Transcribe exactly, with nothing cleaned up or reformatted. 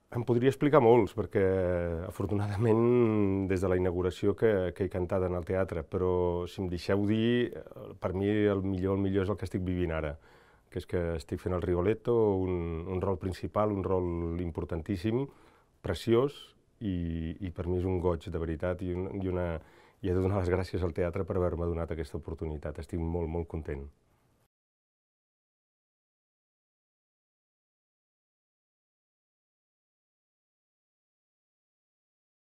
Em podria explicar molts, perquè afortunadament des de la inauguració que, que he cantat en el teatre, però si em deixeu dir, per mi el millor, el millor és el que estic vivint ara, que és que estic fent el Rigoletto, un, un rol principal, un rol importantíssim, preciós, i, i per mi és un goig, de veritat, i, un, i, una, i he de donar les gràcies al teatre per haver-me donat aquesta oportunitat. Estic molt, molt content.